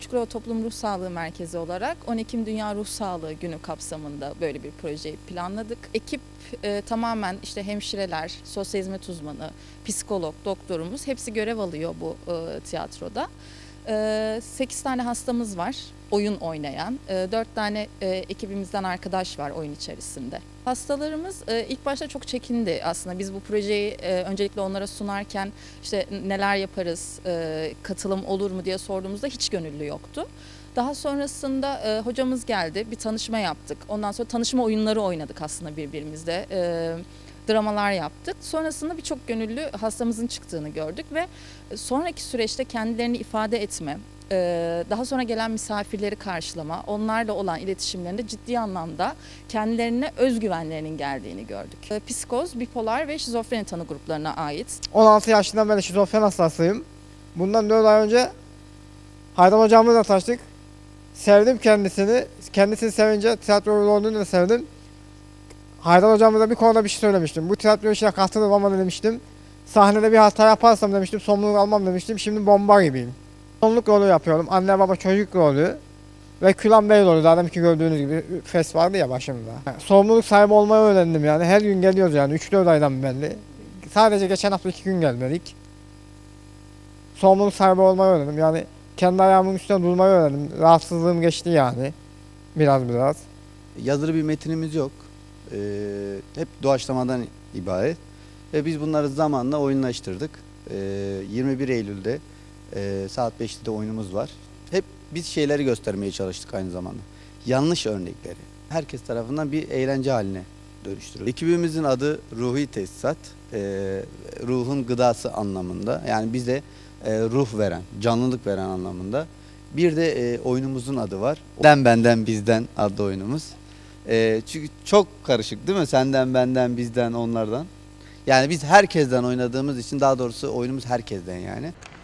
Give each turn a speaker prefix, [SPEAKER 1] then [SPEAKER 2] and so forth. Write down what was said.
[SPEAKER 1] Çukurova Toplum Ruh Sağlığı Merkezi olarak 10 Ekim Dünya Ruh Sağlığı Günü kapsamında böyle bir projeyi planladık. Ekip tamamen işte hemşireler, sosyal hizmet uzmanı, psikolog, doktorumuz hepsi görev alıyor bu tiyatroda. 8 tane hastamız var oyun oynayan, 4 tane ekibimizden arkadaş var oyun içerisinde. Hastalarımız ilk başta çok çekindi aslında. Biz bu projeyi öncelikle onlara sunarken işte neler yaparız, katılım olur mu diye sorduğumuzda hiç gönüllü yoktu. Daha sonrasında hocamız geldi, bir tanışma yaptık. Ondan sonra tanışma oyunları oynadık aslında birbirimizle. Dramalar yaptık. Sonrasında birçok gönüllü hastamızın çıktığını gördük ve sonraki süreçte kendilerini ifade etme, daha sonra gelen misafirleri karşılama, onlarla olan iletişimlerinde ciddi anlamda kendilerine özgüvenlerinin geldiğini gördük. Psikoz, bipolar ve şizofreni tanı gruplarına ait.
[SPEAKER 2] 16 yaşından beri şizofren hastasıyım. Bundan 4 ay önce Haydar hocamızla tanıştık. Sevdim kendisini. Kendisini sevince tiyatro olduğunu da sevdim. Haydar hocamıza bir konuda bir şey söylemiştim. Bu tiyatro işine katılırım ama demiştim. Sahnede bir hata yaparsam demiştim, sorumluluk almam demiştim. Şimdi bomba gibiyim. Sorumluluk rolü yapıyorum. Anne baba çocuk rolü. Ve Külan Bey rolü. Zaten ki gördüğünüz gibi fes vardı ya başımda. Sorumluluk sahibi olmayı öğrendim yani. Her gün geliyoruz yani. 3-4 aydan belli. Sadece geçen hafta 2 gün gelmedik. Sorumluluk sahibi olmayı öğrendim. Yani kendi ayağımın üstüne durmayı öğrendim. Rahatsızlığım geçti yani. Biraz.
[SPEAKER 3] Yazılı bir metinimiz yok. Hep doğaçlamadan ibaret. Ve biz bunları zamanla oyunlaştırdık. 21 Eylül'de saat 5'te oyunumuz var. Hep biz şeyleri göstermeye çalıştık aynı zamanda. Yanlış örnekleri. Herkes tarafından bir eğlence haline dönüştürüyoruz. Ekibimizin adı Ruhi Tesisat. Ruhun gıdası anlamında. Yani bize ruh veren, canlılık veren anlamında. Bir de oyunumuzun adı var. Benden Bizden adlı oyunumuz. Çünkü çok karışık değil mi? Senden, benden, bizden, onlardan. Yani biz herkesten oynadığımız için, daha doğrusu oyunumuz herkesten yani.